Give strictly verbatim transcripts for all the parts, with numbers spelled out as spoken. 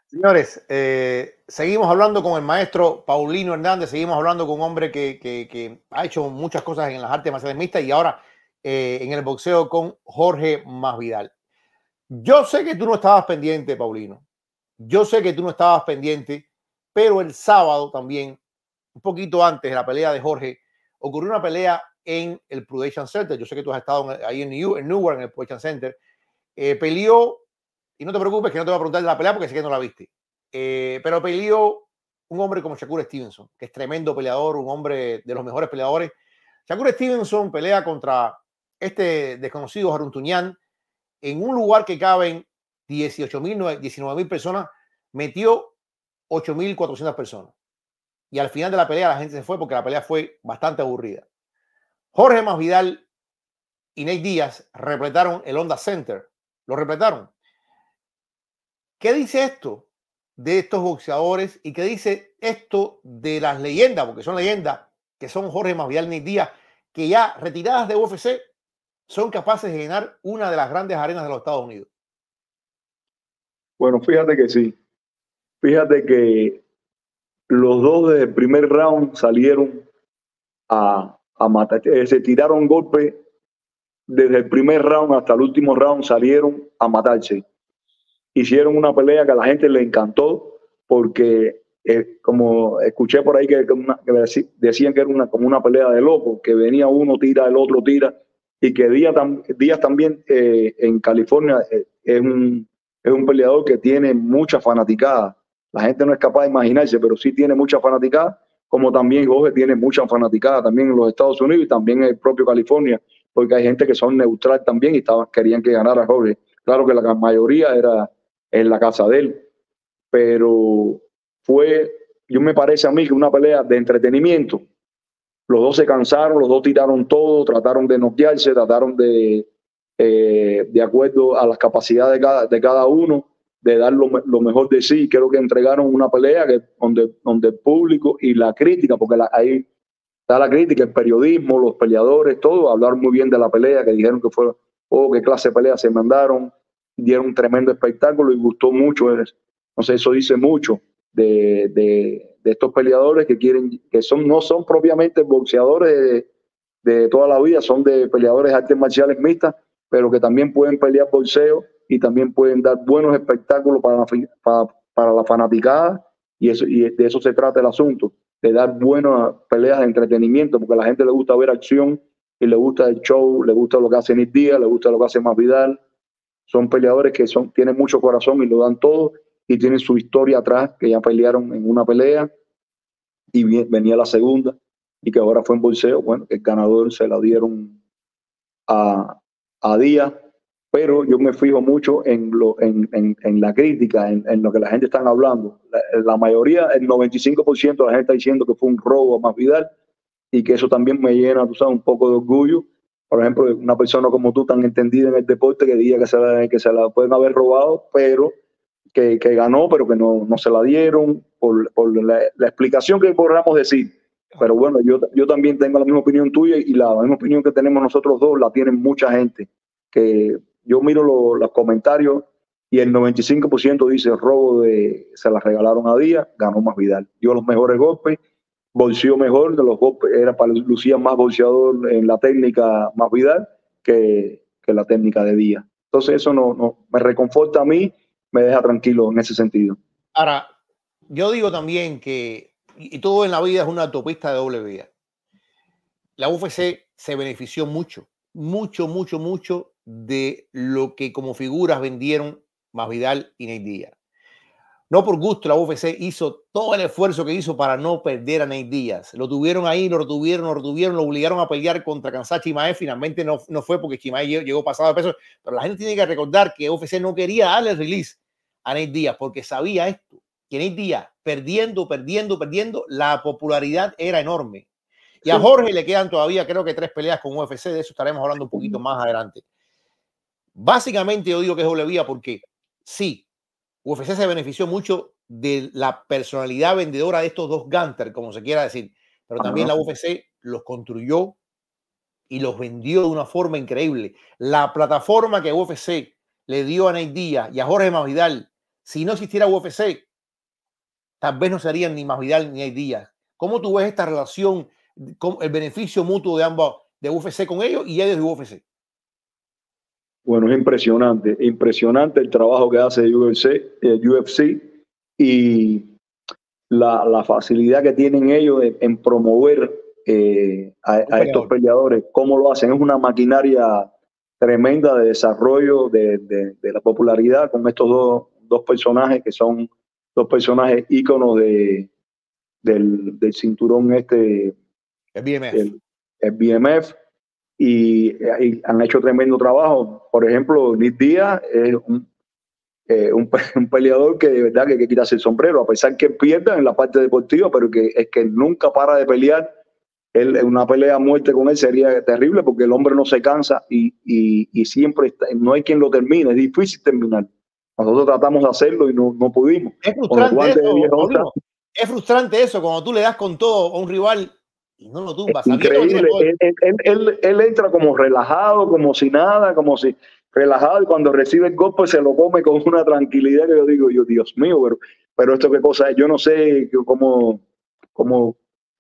Señores, eh, seguimos hablando con el maestro Paulino Hernández, seguimos hablando con un hombre que, que, que ha hecho muchas cosas en las artes marciales mixtas y ahora eh, en el boxeo con Jorge Masvidal. Yo sé que tú no estabas pendiente, Paulino. Yo sé que tú no estabas pendiente, pero el sábado también, un poquito antes de la pelea de Jorge, ocurrió una pelea en el Prudential Center. Yo sé que tú has estado ahí en, New, en Newark, en el Prudential Center. Eh, peleó, y no te preocupes que no te voy a preguntar de la pelea porque sé que no la viste. Eh, pero peleó un hombre como Shakur Stevenson, que es tremendo peleador, un hombre de los mejores peleadores. Shakur Stevenson pelea contra este desconocido Haruntuñán en un lugar que caben dieciocho mil, diecinueve mil personas, metió ocho mil cuatrocientas personas. Y al final de la pelea la gente se fue porque la pelea fue bastante aburrida. Jorge Masvidal y Nate Díaz repletaron el Honda Center. Lo repletaron. ¿Qué dice esto de estos boxeadores y qué dice esto de las leyendas? Porque son leyendas que son Jorge Masvidal y Nate Díaz, que ya retiradas de U F C son capaces de llenar una de las grandes arenas de los Estados Unidos. Bueno, fíjate que sí. Fíjate que los dos del primer round salieron a, a matar, eh, se tiraron golpes desde el primer round hasta el último round, salieron a matarse. Hicieron una pelea que a la gente le encantó porque, eh, como escuché por ahí que, que, una, que, decían que era una, como una pelea de locos, que venía uno, tira, el otro tira, y que Díaz, Díaz también eh, en California eh, es, un, es un peleador que tiene mucha fanaticada. La gente no es capaz de imaginarse, pero sí tiene mucha fanaticada, como también Jorge tiene mucha fanaticada también en los Estados Unidos y también en el propio California, porque hay gente que son neutral también y estaban, querían que ganara Jorge. Claro que la mayoría era en la casa de él, pero fue, yo me parece a mí que una pelea de entretenimiento. Los dos se cansaron, los dos tiraron todo, trataron de noquearse, trataron de, eh, de acuerdo a las capacidades de cada, de cada uno, de dar lo, lo mejor de sí. Creo que entregaron una pelea que, donde, donde el público y la crítica, porque la, ahí está la crítica, el periodismo, los peleadores, todo, hablaron muy bien de la pelea, que dijeron que fue, oh, qué clase de pelea se mandaron, dieron un tremendo espectáculo y gustó mucho. No sé, eso dice mucho de, de, de estos peleadores que quieren, que son, no son propiamente boxeadores de, de toda la vida, son de peleadores de artes marciales mixtas, pero que también pueden pelear boxeo y también pueden dar buenos espectáculos para la, para, para la fanaticada, y, eso, y de eso se trata el asunto, de dar buenas peleas de entretenimiento, porque a la gente le gusta ver acción y le gusta el show, le gusta lo que hace Nick Díaz, le gusta lo que hace Masvidal. Son peleadores que son, tienen mucho corazón y lo dan todo, y tienen su historia atrás, que ya pelearon en una pelea y venía la segunda, y que ahora fue en boxeo. Bueno, el ganador se la dieron a, a Díaz, pero yo me fijo mucho en, lo, en, en, en la crítica, en, en lo que la gente está hablando. La, la mayoría, el noventa y cinco por ciento de la gente está diciendo que fue un robo a Masvidal, y que eso también me llena, tú sabes, un poco de orgullo. Por ejemplo, una persona como tú, tan entendida en el deporte, que diga que se la, que se la pueden haber robado, pero que, que ganó, pero que no, no se la dieron, por, por la, la explicación que podamos decir. Pero bueno, yo, yo también tengo la misma opinión tuya, y la misma opinión que tenemos nosotros dos la tienen mucha gente. Que yo miro lo, los comentarios y el noventa y cinco por ciento dice robo, de se la regalaron a Díaz, ganó Masvidal. Dio los mejores golpes, bolseó mejor, de los golpes era para lucía más bolseador en la técnica Masvidal que, que la técnica de Díaz. Entonces eso no, no me reconforta a mí, me deja tranquilo en ese sentido. Ahora, yo digo también que, y todo en la vida es una autopista de doble vía. La U F C se benefició mucho, mucho, mucho, mucho de lo que como figuras vendieron Masvidal y Nate Díaz. No por gusto, la U F C hizo todo el esfuerzo que hizo para no perder a Nate Díaz. Lo tuvieron ahí, lo retuvieron, lo retuvieron, lo obligaron a pelear contra Khamzat Chimaev. Finalmente no, no fue porque Chimaev llegó, llegó pasado de peso. Pero la gente tiene que recordar que U F C no quería darle el release a Nate Díaz porque sabía esto, que Nate Díaz, perdiendo, perdiendo, perdiendo, la popularidad era enorme. Y a Jorge le quedan todavía, creo que tres peleas con U F C, de eso estaremos hablando un poquito más adelante. Básicamente yo digo que es doble vía porque sí, U F C se benefició mucho de la personalidad vendedora de estos dos Gunter, como se quiera decir, pero también la U F C los construyó y los vendió de una forma increíble. La plataforma que U F C le dio a Nate Díaz y a Jorge Masvidal si no existiera U F C, tal vez no serían ni Masvidal ni Díaz. ¿Cómo tú ves esta relación, con el beneficio mutuo de ambos, de U F C con ellos y ellos de U F C? Bueno, es impresionante, impresionante el trabajo que hace U F C, el U F C y la, la facilidad que tienen ellos en, en promover eh, a, a estos peleadores. ¿Cómo lo hacen? Es una maquinaria tremenda de desarrollo de, de, de la popularidad con estos dos, dos personajes que son dos personajes íconos de, del, del cinturón este, el B M F. El, el B M F. Y, y han hecho tremendo trabajo. Por ejemplo, Nick Díaz es un, eh, un, un peleador que de verdad que hay que quitarse el sombrero, a pesar que pierda en la parte deportiva, pero que es que nunca para de pelear. Él, una pelea a muerte con él sería terrible porque el hombre no se cansa y, y, y siempre está, no hay quien lo termine, es difícil terminar. Nosotros tratamos de hacerlo y no, no pudimos. Es frustrante eso, Paulino. Es frustrante eso cuando tú le das con todo a un rival y no lo tumbas. Increíble. Él, él, él, él entra como relajado, como si nada, como si relajado, y cuando recibe el golpe se lo come con una tranquilidad que yo digo, yo, Dios mío, pero, pero esto qué cosa es. Yo no sé cómo, cómo,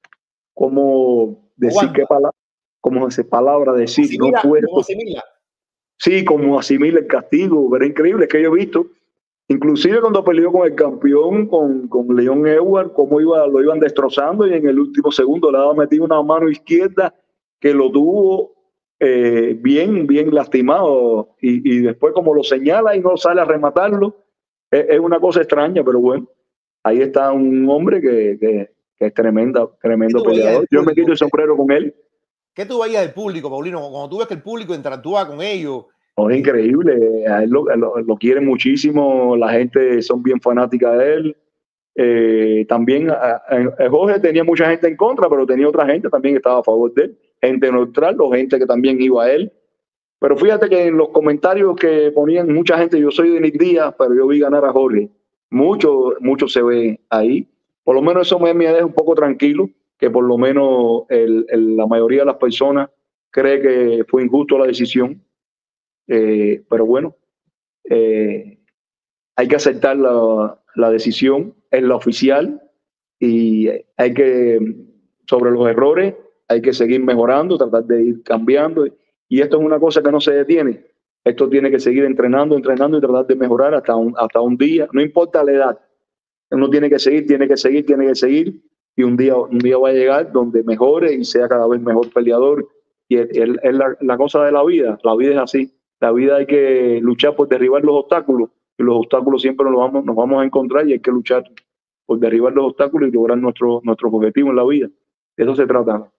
cómo decir qué palabra, cómo hace palabra decir. Asimila, no puedo. ¿Cómo asimila? Sí, como asimila el castigo, pero es increíble, es que yo he visto. Inclusive cuando peleó con el campeón, con, con Leon Edwards, cómo iba, lo iban destrozando y en el último segundo le había metido una mano izquierda que lo tuvo eh, bien, bien lastimado. Y, y después como lo señala y no sale a rematarlo, es, es una cosa extraña, pero bueno, ahí está un hombre que, que, que es tremenda, tremendo peleador. Yo me quito el sombrero con él. ¿Qué tú veías del público, Paulino? Cuando tú ves que el público interactúa con ellos. No, es increíble, a él lo, lo, lo quieren muchísimo, la gente son bien fanática de él. Eh, también a, a Jorge tenía mucha gente en contra, pero tenía otra gente también que estaba a favor de él, gente neutral o gente que también iba a él. Pero fíjate que en los comentarios que ponían mucha gente, yo soy de Nick Díaz, pero yo vi ganar a Jorge. Mucho, mucho se ve ahí. Por lo menos eso me, me deja un poco tranquilo, que por lo menos el, el, la mayoría de las personas cree que fue injusto la decisión. Eh, pero bueno, eh, hay que aceptar la, la decisión, es la oficial y hay que, sobre los errores, hay que seguir mejorando, tratar de ir cambiando y esto es una cosa que no se detiene, esto tiene que seguir entrenando, entrenando y tratar de mejorar hasta un, hasta un día, no importa la edad, uno tiene que seguir, tiene que seguir, tiene que seguir y un día, un día va a llegar donde mejore y sea cada vez mejor peleador y es, es, es la, la cosa de la vida, la vida es así. La vida hay que luchar por derribar los obstáculos y los obstáculos siempre nos vamos, nos vamos a encontrar y hay que luchar por derribar los obstáculos y lograr nuestros nuestros objetivos en la vida. De eso se trata.